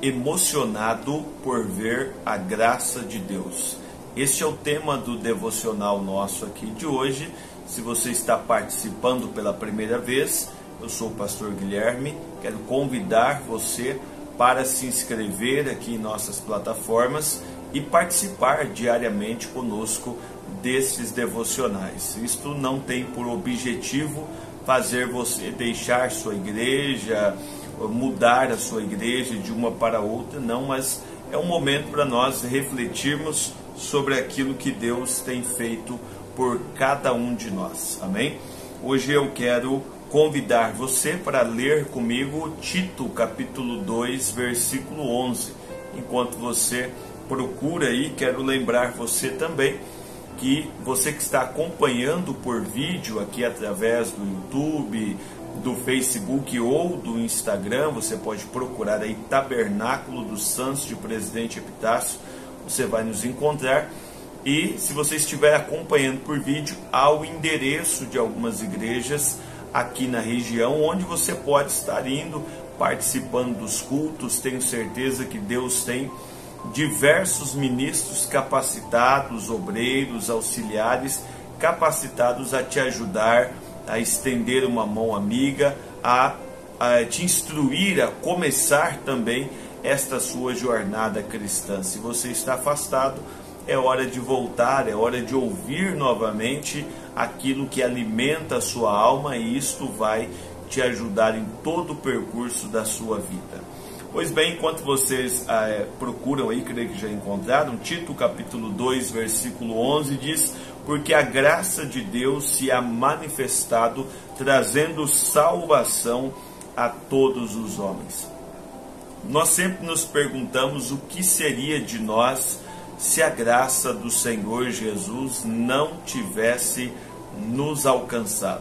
emocionado por ver a graça de Deus. Este é o tema do devocional nosso aqui de hoje. Se você está participando pela primeira vez, eu sou o pastor Guilherme, quero convidar você para se inscrever aqui em nossas plataformas e participar diariamente conosco desses devocionais. Isto não tem por objetivo fazer você deixar sua igreja, mudar a sua igreja de uma para outra, não, mas é um momento para nós refletirmos sobre aquilo que Deus tem feito por cada um de nós, amém? Hoje eu quero convidar você para ler comigo Tito capítulo 2, versículo 11. Enquanto você procura aí, quero lembrar você também que você que está acompanhando por vídeo aqui através do YouTube, do Facebook ou do Instagram, você pode procurar aí Tabernáculo dos Santos de Presidente Epitácio, você vai nos encontrar. E se você estiver acompanhando por vídeo, há o endereço de algumas igrejas aqui na região, onde você pode estar indo, participando dos cultos. Tenho certeza que Deus tem diversos ministros capacitados, obreiros, auxiliares, capacitados a te ajudar, a estender uma mão amiga, a te instruir a começar também esta sua jornada cristã. Se você está afastado, é hora de voltar, é hora de ouvir novamente aquilo que alimenta a sua alma, e isto vai te ajudar em todo o percurso da sua vida. Pois bem, enquanto vocês procuram aí, creio que já encontraram, Tito capítulo 2, versículo 11 diz: porque a graça de Deus se há manifestado, trazendo salvação a todos os homens. Nós sempre nos perguntamos o que seria de nós se a graça do Senhor Jesus não tivesse nos alcançado.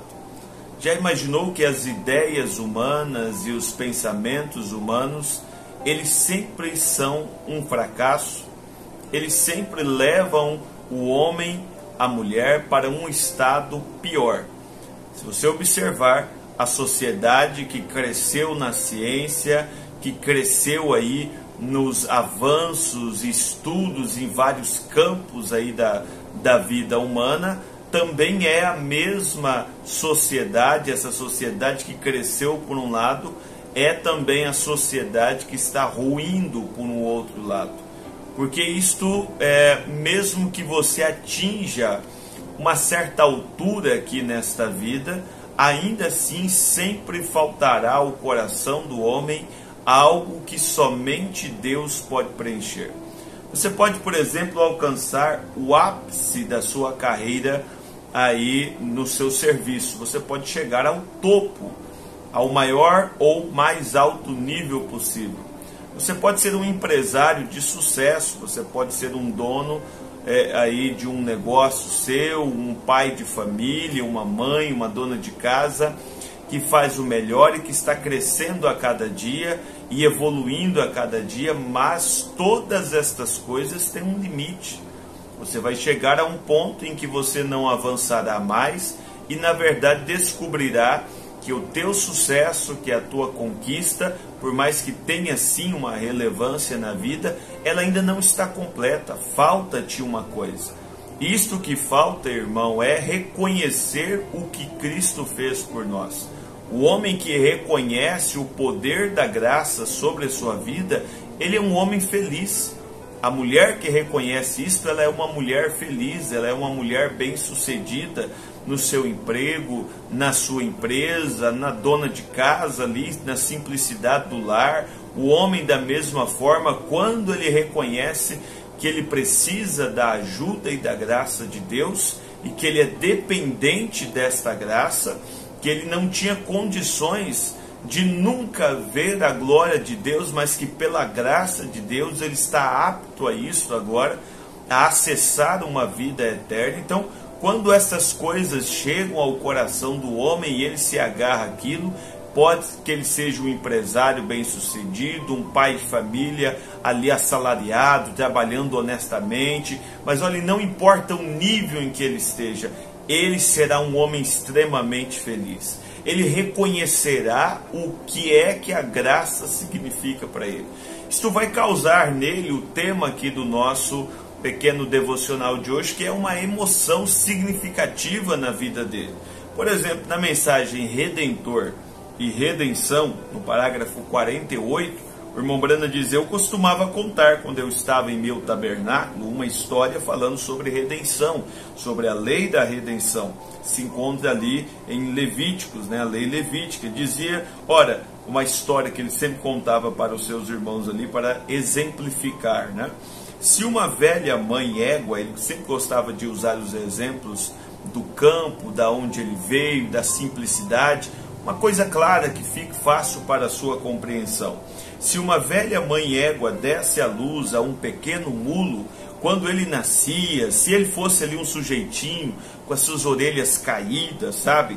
Já imaginou que as ideias humanas e os pensamentos humanos, eles sempre são um fracasso? Eles sempre levam o homem, a mulher, para um estado pior. Se você observar a sociedade que cresceu na ciência, que cresceu aí nos avanços e estudos em vários campos aí da vida humana, também é a mesma sociedade. Essa sociedade que cresceu por um lado é também a sociedade que está ruindo por um outro lado. Porque isto, mesmo que você atinja uma certa altura aqui nesta vida, ainda assim sempre faltará ao coração do homem algo que somente Deus pode preencher. Você pode, por exemplo, alcançar o ápice da sua carreira aí no seu serviço. Você pode chegar ao topo, ao maior ou mais alto nível possível. Você pode ser um empresário de sucesso, você pode ser um dono aí de um negócio seu, um pai de família, uma mãe, uma dona de casa, que faz o melhor e que está crescendo a cada dia e evoluindo a cada dia, mas todas estas coisas têm um limite. Você vai chegar a um ponto em que você não avançará mais e, na verdade, descobrirá que o teu sucesso, que a tua conquista, por mais que tenha sim uma relevância na vida, ela ainda não está completa. Falta-te uma coisa. Isto que falta, irmão, é reconhecer o que Cristo fez por nós. O homem que reconhece o poder da graça sobre a sua vida, ele é um homem feliz. A mulher que reconhece isso, ela é uma mulher feliz, ela é uma mulher bem-sucedida no seu emprego, na sua empresa, na dona de casa ali, na simplicidade do lar. O homem, da mesma forma, quando ele reconhece que ele precisa da ajuda e da graça de Deus e que ele é dependente desta graça, que ele não tinha condições de nunca ver a glória de Deus, mas que pela graça de Deus ele está apto a isso agora, a acessar uma vida eterna. Então, quando essas coisas chegam ao coração do homem e ele se agarra àquilo, pode que ele seja um empresário bem-sucedido, um pai de família ali assalariado, trabalhando honestamente, mas olha, não importa o nível em que ele esteja, ele será um homem extremamente feliz. Ele reconhecerá o que é que a graça significa para ele. Isto vai causar nele o tema aqui do nosso pequeno devocional de hoje, que é uma emoção significativa na vida dele. Por exemplo, na mensagem Redentor e Redenção, no parágrafo 48, o irmão Brana diz: eu costumava contar, quando eu estava em meu tabernáculo, uma história falando sobre redenção, sobre a lei da redenção. Se encontra ali em Levíticos, a lei levítica. Dizia, ora, uma história que ele sempre contava para os seus irmãos ali, para exemplificar, Se uma velha mãe égua, ele sempre gostava de usar os exemplos do campo, da onde ele veio, da simplicidade, uma coisa clara que fique fácil para a sua compreensão. Se uma velha mãe égua desse à luz a um pequeno mulo, quando ele nascia, se ele fosse ali um sujeitinho, com as suas orelhas caídas, sabe?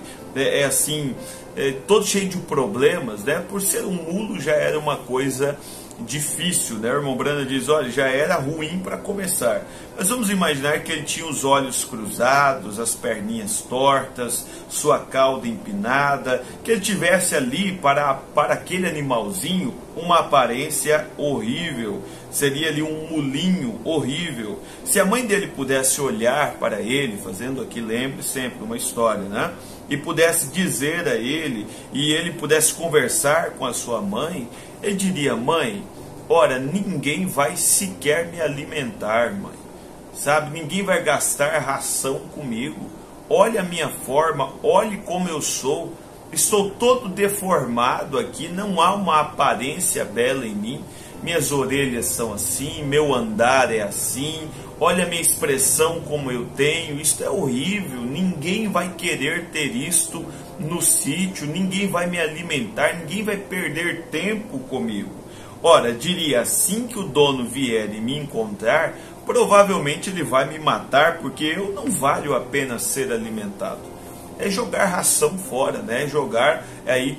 Todo cheio de problemas, Por ser um mulo já era uma coisa difícil, O irmão Brana diz, olha, já era ruim para começar. Mas vamos imaginar que ele tinha os olhos cruzados, as perninhas tortas, sua cauda empinada, que ele tivesse ali para aquele animalzinho uma aparência horrível, seria ali um mulinho horrível. Se a mãe dele pudesse olhar para ele, fazendo aqui, lembre sempre uma história, e pudesse dizer a ele, e ele pudesse conversar com a sua mãe, ele diria, mãe, ora, ninguém vai sequer me alimentar, mãe, sabe, ninguém vai gastar ração comigo, olha a minha forma, olhe como eu sou, estou todo deformado aqui, não há uma aparência bela em mim, minhas orelhas são assim, meu andar é assim, olha a minha expressão como eu tenho, isto é horrível, ninguém vai querer ter isto no sítio, ninguém vai me alimentar, ninguém vai perder tempo comigo. Ora, diria, assim que o dono vier e me encontrar, provavelmente ele vai me matar, porque eu não valho a pena ser alimentado. É jogar ração fora, jogar aí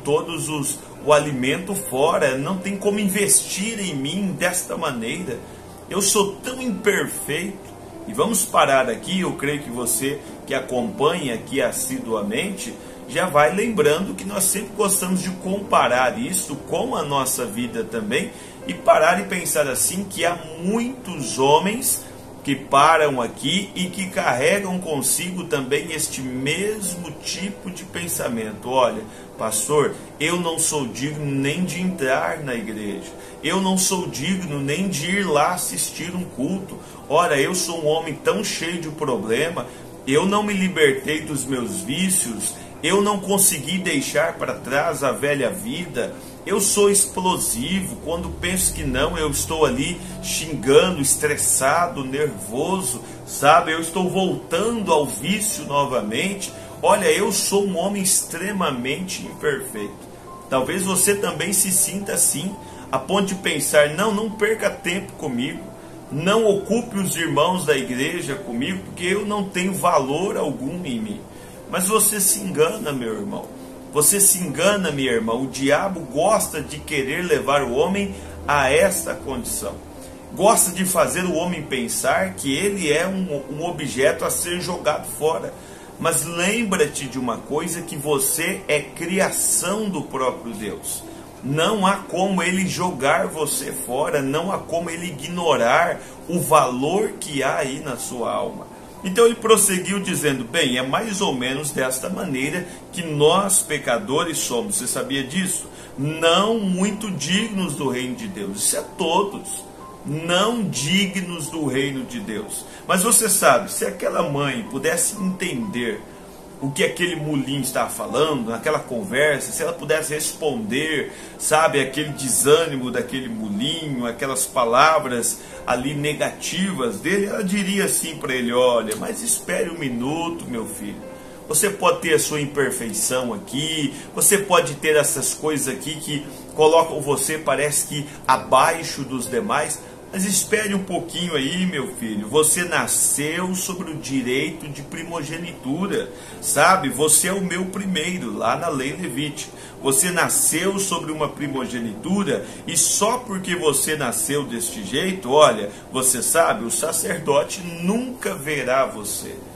o alimento fora, não tem como investir em mim desta maneira. Eu sou tão imperfeito. E vamos parar aqui, eu creio que você que acompanha aqui assiduamente já vai lembrando que nós sempre gostamos de comparar isso com a nossa vida também e parar e pensar assim, que há muitos homens que param aqui e que carregam consigo também este mesmo tipo de pensamento. Olha, pastor, eu não sou digno nem de entrar na igreja, eu não sou digno nem de ir lá assistir um culto. Ora, eu sou um homem tão cheio de problema, eu não me libertei dos meus vícios, eu não consegui deixar para trás a velha vida, eu sou explosivo, quando penso que não, eu estou ali xingando, estressado, nervoso, sabe? Eu estou voltando ao vício novamente. Olha, eu sou um homem extremamente imperfeito. Talvez você também se sinta assim, a ponto de pensar, não perca tempo comigo, não ocupe os irmãos da igreja comigo, porque eu não tenho valor algum em mim. Mas você se engana, meu irmão. Você se engana, minha irmã. O diabo gosta de querer levar o homem a esta condição. Gosta de fazer o homem pensar que ele é um objeto a ser jogado fora. Mas lembra-te de uma coisa, que você é criação do próprio Deus. Não há como ele jogar você fora, não há como ele ignorar o valor que há aí na sua alma. Então ele prosseguiu dizendo, bem, é mais ou menos desta maneira que nós pecadores somos. Você sabia disso? Não muito dignos do reino de Deus. Isso é todos. Não dignos do reino de Deus. Mas você sabe, se aquela mãe pudesse entender o que aquele mulinho estava falando, naquela conversa, se ela pudesse responder, sabe, aquele desânimo daquele mulinho, aquelas palavras ali negativas dele, ela diria assim para ele, olha, mas espere um minuto, meu filho, você pode ter a sua imperfeição aqui, você pode ter essas coisas aqui que colocam você, parece que abaixo dos demais, mas espere um pouquinho aí, meu filho, você nasceu sobre o direito de primogenitura, sabe? Você é o meu primeiro, lá na lei levítica. Você nasceu sobre uma primogenitura e só porque você nasceu deste jeito, olha, você sabe, o sacerdote nunca verá você.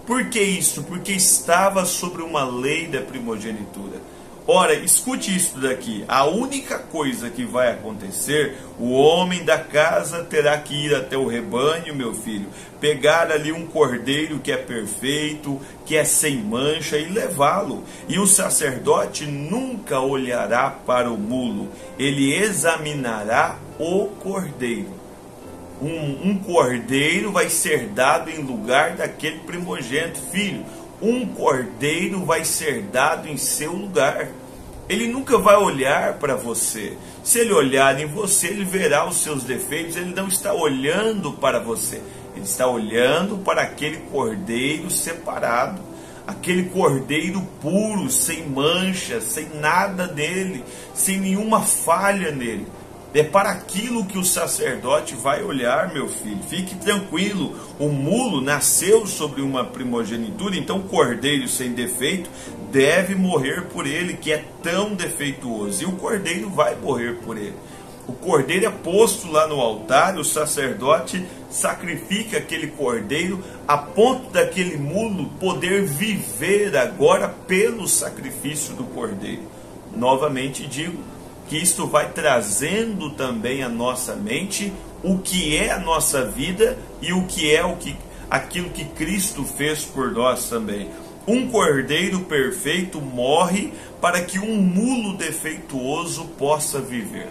Por que isso? Porque estava sobre uma lei da primogenitura. Ora, escute isso daqui, a única coisa que vai acontecer, o homem da casa terá que ir até o rebanho, meu filho, pegar ali um cordeiro que é perfeito, que é sem mancha, e levá-lo. E o sacerdote nunca olhará para o mulo, ele examinará o cordeiro. Um cordeiro vai ser dado em lugar daquele primogênito, filho. Um cordeiro vai ser dado em seu lugar. Ele nunca vai olhar para você. Se ele olhar em você, ele verá os seus defeitos. Ele não está olhando para você. Ele está olhando para aquele cordeiro separado. Aquele cordeiro puro, sem mancha, sem nada nele, sem nenhuma falha nele. É para aquilo que o sacerdote vai olhar, meu filho. Fique tranquilo, o mulo nasceu sobre uma primogenitura, então o cordeiro sem defeito deve morrer por ele, que é tão defeituoso. E o cordeiro vai morrer por ele. O cordeiro é posto lá no altar, o sacerdote sacrifica aquele cordeiro a ponto daquele mulo poder viver agora pelo sacrifício do cordeiro. Novamente digo, que isto vai trazendo também à nossa mente o que é a nossa vida e o que é aquilo que Cristo fez por nós também. Um cordeiro perfeito morre para que um mulo defeituoso possa viver.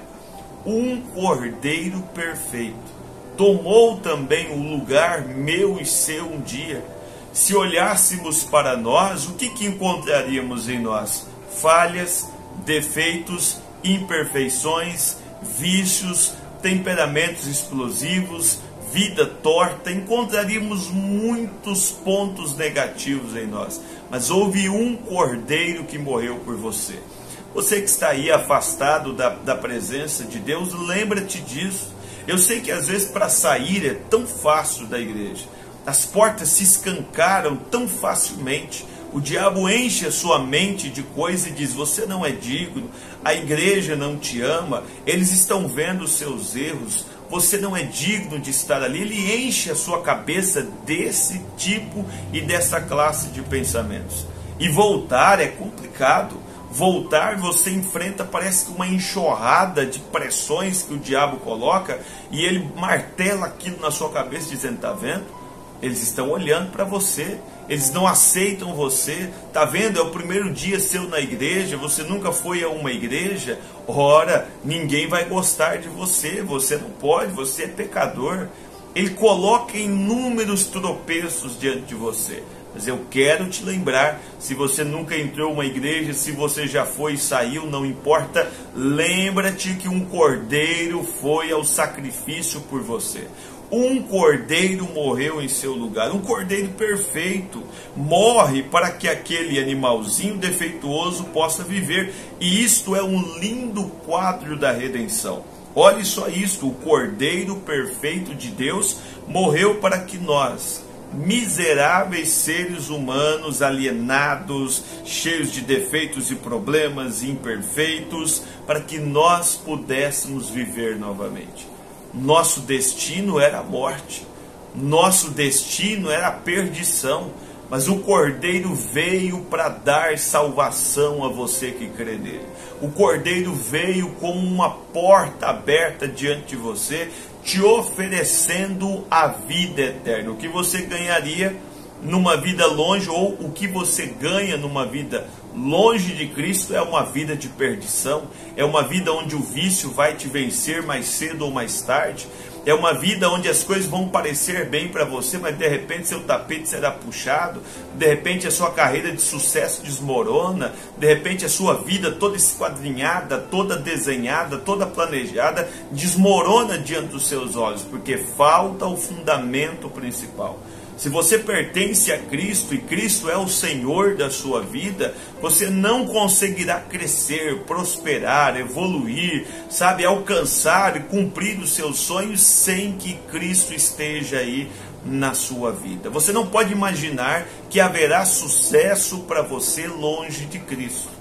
Um cordeiro perfeito tomou também o lugar meu e seu um dia. Se olhássemos para nós, o que encontraríamos em nós? Falhas, defeitos, imperfeições, vícios, temperamentos explosivos, vida torta. Encontraríamos muitos pontos negativos em nós. Mas houve um cordeiro que morreu por você. Você que está aí afastado da presença de Deus, lembra-te disso. Eu sei que às vezes para sair é tão fácil da igreja. As portas se escancaram tão facilmente. O diabo enche a sua mente de coisa e diz: você não é digno, a igreja não te ama, eles estão vendo os seus erros, você não é digno de estar ali. Ele enche a sua cabeça desse tipo e dessa classe de pensamentos. E voltar é complicado. Voltar, você enfrenta, parece que uma enxurrada de pressões que o diabo coloca, e ele martela aquilo na sua cabeça dizendo: está vendo? Eles estão olhando para você, eles não aceitam você, está vendo? É o primeiro dia seu na igreja, você nunca foi a uma igreja, ora, ninguém vai gostar de você, você não pode, você é pecador. Ele coloca inúmeros tropeços diante de você. Mas eu quero te lembrar, se você nunca entrou em uma igreja, se você já foi e saiu, não importa, lembra-te que um cordeiro foi ao sacrifício por você. Um cordeiro morreu em seu lugar, um cordeiro perfeito, morre para que aquele animalzinho defeituoso possa viver. E isto é um lindo quadro da redenção. Olhe só isto, o cordeiro perfeito de Deus morreu para que nós, miseráveis seres humanos, alienados, cheios de defeitos e problemas, imperfeitos, para que nós pudéssemos viver novamente. Nosso destino era a morte, nosso destino era a perdição, mas o Cordeiro veio para dar salvação a você que crê nele. O Cordeiro veio como uma porta aberta diante de você, te oferecendo a vida eterna. O que você ganharia numa vida longe, ou o que você ganha numa vida longe de Cristo, é uma vida de perdição, é uma vida onde o vício vai te vencer mais cedo ou mais tarde, é uma vida onde as coisas vão parecer bem para você, mas de repente seu tapete será puxado, de repente a sua carreira de sucesso desmorona, de repente a sua vida toda esquadrinhada, toda desenhada, toda planejada, desmorona diante dos seus olhos, porque falta o fundamento principal. Se você pertence a Cristo e Cristo é o Senhor da sua vida, você não conseguirá crescer, prosperar, evoluir, alcançar e cumprir os seus sonhos sem que Cristo esteja aí na sua vida. Você não pode imaginar que haverá sucesso para você longe de Cristo.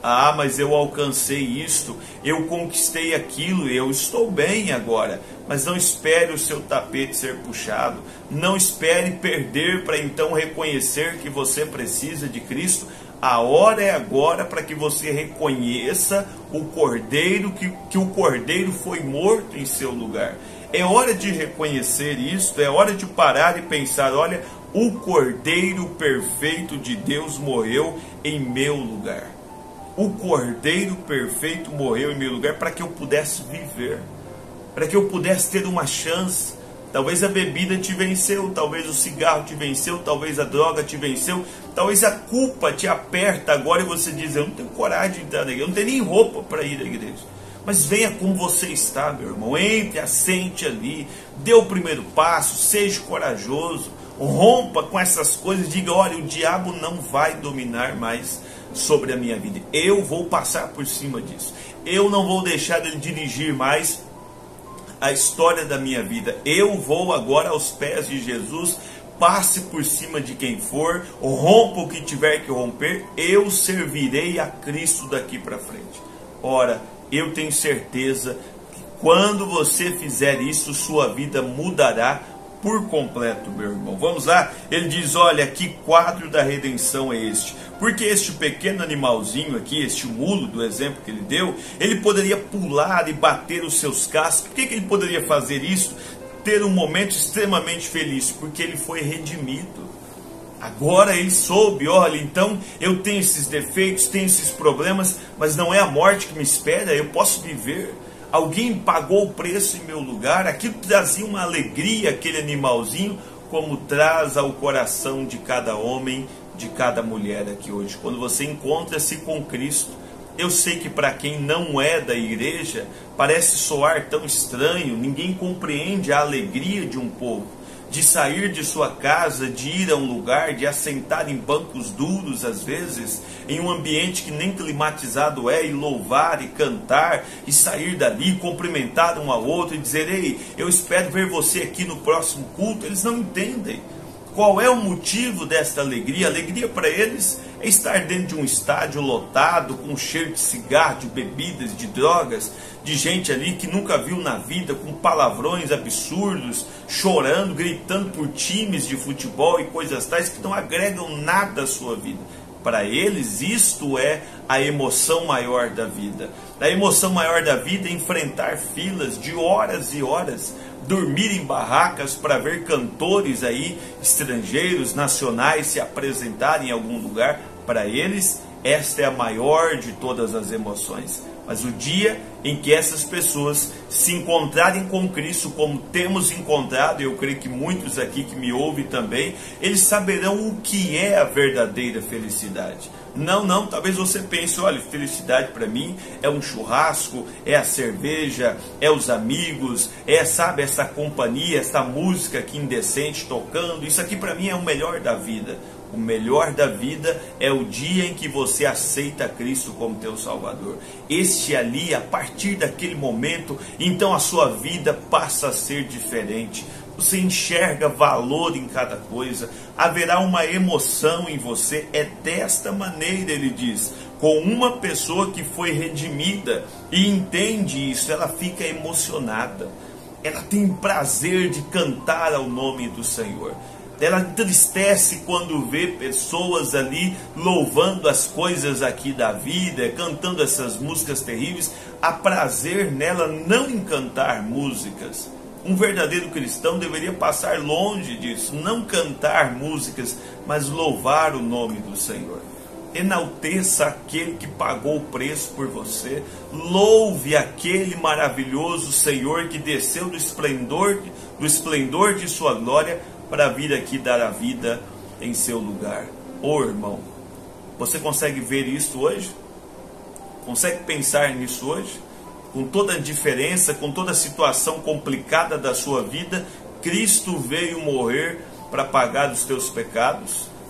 Ah, mas eu alcancei isto, eu conquistei aquilo, eu estou bem agora. Mas não espere o seu tapete ser puxado, não espere perder para então reconhecer que você precisa de Cristo. A hora é agora para que você reconheça o Cordeiro, que o Cordeiro foi morto em seu lugar. É hora de reconhecer isto, é hora de parar e pensar, olha, o Cordeiro perfeito de Deus morreu em meu lugar. O Cordeiro perfeito morreu em meu lugar para que eu pudesse viver, para que eu pudesse ter uma chance. Talvez a bebida te venceu, talvez o cigarro te venceu, talvez a droga te venceu, talvez a culpa te aperta agora e você diz, eu não tenho coragem de entrar na igreja, eu não tenho nem roupa para ir à igreja. Mas venha como você está, meu irmão, entre, assente ali, dê o primeiro passo, seja corajoso, rompa com essas coisas, diga, olha, o diabo não vai dominar mais sobre a minha vida, eu vou passar por cima disso, eu não vou deixar ele dirigir mais a história da minha vida, eu vou agora aos pés de Jesus, passe por cima de quem for, rompa o que tiver que romper, eu servirei a Cristo daqui para frente. Ora, eu tenho certeza que quando você fizer isso, sua vida mudará por completo, meu irmão. Vamos lá? Ele diz, olha, que quadro da redenção é este? Porque este pequeno animalzinho aqui, este mulo do exemplo que ele deu, ele poderia pular e bater os seus cascos. Por que ele poderia fazer isso? Ter um momento extremamente feliz, porque ele foi redimido. Agora ele soube, olha, então eu tenho esses defeitos, tenho esses problemas, mas não é a morte que me espera, eu posso viver. Alguém pagou o preço em meu lugar, aquilo trazia uma alegria, aquele animalzinho, como traz ao coração de cada homem, de cada mulher aqui hoje. Quando você encontra-se com Cristo, eu sei que para quem não é da igreja, parece soar tão estranho, ninguém compreende a alegria de um povo, de sair de sua casa, de ir a um lugar, de assentar em bancos duros às vezes, em um ambiente que nem climatizado é, e louvar e cantar, e sair dali, cumprimentar um ao outro e dizer, ei, eu espero ver você aqui no próximo culto. Eles não entendem qual é o motivo desta alegria. A alegria para eles é estar dentro de um estádio lotado, com cheiro de cigarro, de bebidas, de drogas, de gente ali que nunca viu na vida, com palavrões absurdos, chorando, gritando por times de futebol e coisas tais que não agregam nada à sua vida. Para eles, isto é a emoção maior da vida. A emoção maior da vida é enfrentar filas de horas e horas, dormir em barracas para ver cantores aí, estrangeiros, nacionais, se apresentarem em algum lugar. Para eles, esta é a maior de todas as emoções. Mas o dia em que essas pessoas se encontrarem com Cristo, como temos encontrado, eu creio que muitos aqui que me ouvem também, eles saberão o que é a verdadeira felicidade. Não, talvez você pense, olha, felicidade para mim é um churrasco, é a cerveja, é os amigos, é, sabe, essa companhia, essa música aqui indecente tocando, isso aqui para mim é o melhor da vida. O melhor da vida é o dia em que você aceita Cristo como teu Salvador. Este ali, a partir daquele momento, então a sua vida passa a ser diferente. Você enxerga valor em cada coisa, haverá uma emoção em você. É desta maneira, ele diz, com uma pessoa que foi redimida e entende isso, ela fica emocionada. Ela tem prazer de cantar ao nome do Senhor. Ela entristece quando vê pessoas ali louvando as coisas aqui da vida, cantando essas músicas terríveis. Há prazer nela não em cantar músicas. Um verdadeiro cristão deveria passar longe disso, não cantar músicas, mas louvar o nome do Senhor. Enalteça aquele que pagou o preço por você, louve aquele maravilhoso Senhor que desceu do esplendor de sua glória para vir aqui dar a vida em seu lugar. Ô irmão, você consegue ver isso hoje? Consegue pensar nisso hoje? Com toda a diferença, com toda a situação complicada da sua vida, Cristo veio morrer para pagar os teus pecados.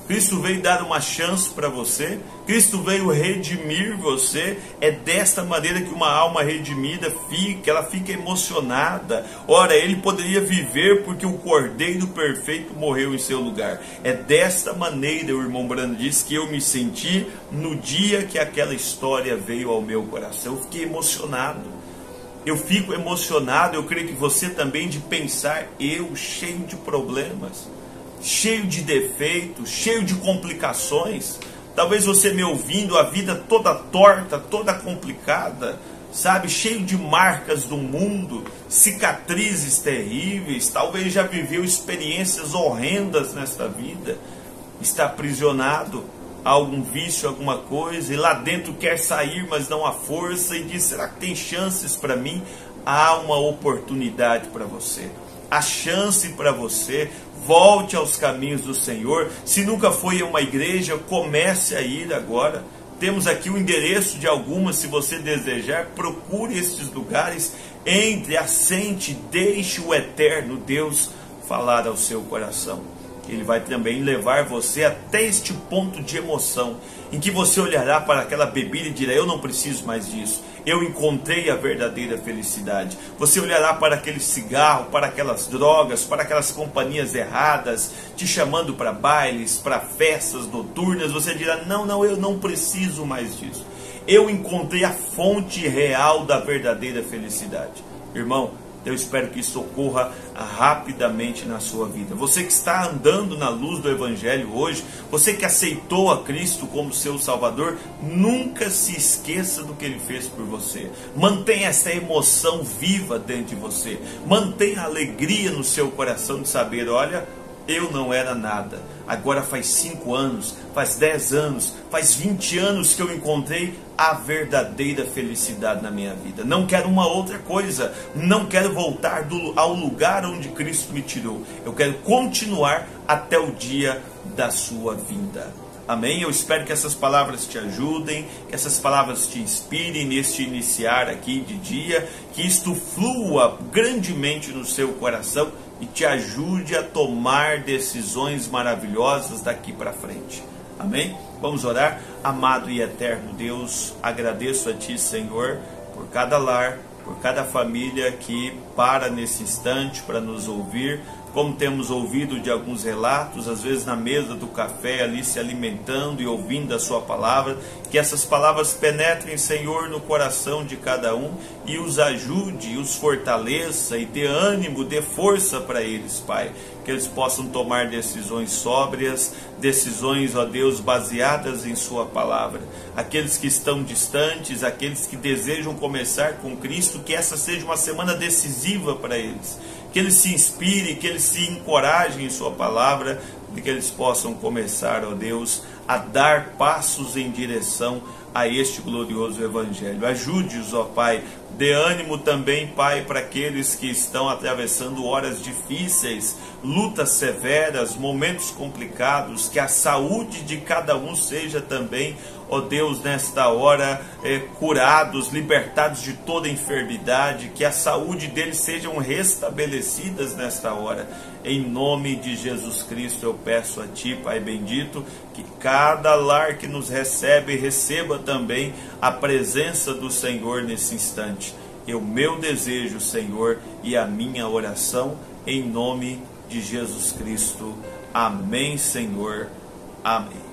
Cristo veio dar uma chance para você, Cristo veio redimir você. É desta maneira que uma alma redimida fica, ela fica emocionada. Ora, ele poderia viver porque o Cordeiro Perfeito morreu em seu lugar. É desta maneira, o irmão Brando diz, que eu me senti no dia que aquela história veio ao meu coração. Eu fiquei emocionado. Eu fico emocionado, eu creio que você também, de pensar, eu cheio de problemas, cheio de defeitos, cheio de complicações. Talvez você me ouvindo, a vida toda torta, toda complicada, sabe, cheio de marcas do mundo, cicatrizes terríveis, talvez já viveu experiências horrendas nesta vida, está aprisionado a algum vício, alguma coisa, e lá dentro quer sair, mas não há força, e diz, será que tem chances para mim? Há uma oportunidade para você, a chance para você. Volte aos caminhos do Senhor. Se nunca foi a uma igreja, comece a ir agora. Temos aqui o endereço de algumas, se você desejar, procure estes lugares, entre, assente, deixe o eterno Deus falar ao seu coração. Ele vai também levar você até este ponto de emoção, em que você olhará para aquela bebida e dirá, eu não preciso mais disso, eu encontrei a verdadeira felicidade. Você olhará para aquele cigarro, para aquelas drogas, para aquelas companhias erradas, te chamando para bailes, para festas noturnas, você dirá, não, eu não preciso mais disso. Eu encontrei a fonte real da verdadeira felicidade. Irmão, eu espero que isso ocorra rapidamente na sua vida. Você que está andando na luz do Evangelho hoje, você que aceitou a Cristo como seu Salvador, nunca se esqueça do que Ele fez por você. Mantenha essa emoção viva dentro de você. Mantenha a alegria no seu coração de saber, olha, eu não era nada. Agora faz 5 anos, faz 10 anos, faz 20 anos que eu encontrei a verdadeira felicidade na minha vida. Não quero uma outra coisa. Não quero voltar ao lugar onde Cristo me tirou. Eu quero continuar até o dia da sua vinda. Amém? Eu espero que essas palavras te ajudem, que essas palavras te inspirem neste iniciar aqui de dia, que isto flua grandemente no seu coração e te ajude a tomar decisões maravilhosas daqui para frente. Amém? Vamos orar. Amado e eterno Deus, agradeço a Ti, Senhor, por cada lar, por cada família que para nesse instante para nos ouvir, como temos ouvido de alguns relatos, às vezes na mesa do café, ali se alimentando e ouvindo a Sua palavra, que essas palavras penetrem, Senhor, no coração de cada um e os ajude, os fortaleça e dê ânimo, dê força para eles, Pai, que eles possam tomar decisões sóbrias, decisões, ó Deus, baseadas em Sua palavra. Aqueles que estão distantes, aqueles que desejam começar com Cristo, que essa seja uma semana decisiva para eles, que eles se inspirem, que eles se encorajem em Sua palavra, e que eles possam começar, ó Deus, a dar passos em direção a este glorioso Evangelho. Ajude-os, ó Pai, dê ânimo também, Pai, para aqueles que estão atravessando horas difíceis, lutas severas, momentos complicados, que a saúde de cada um seja também, ó Deus, nesta hora, curados, libertados de toda enfermidade, que a saúde deles sejam restabelecidas nesta hora. Em nome de Jesus Cristo eu peço a Ti, Pai bendito, que cada lar que nos recebe, receba também a presença do Senhor nesse instante. É o meu desejo, Senhor, e a minha oração, em nome de Jesus Cristo. Amém, Senhor. Amém.